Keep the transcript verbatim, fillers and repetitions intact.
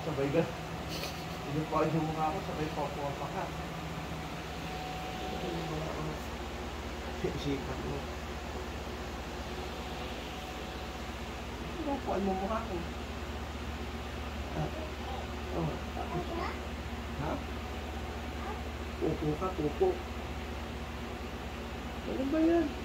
sabay gan. Inupuan yung mga ako, sabay popo-popo ka. Isipan mo. Inupuan mo mukha ko. Ah. Oh, tapos. Ha? Pupo ka, pupo. Ano ba yan?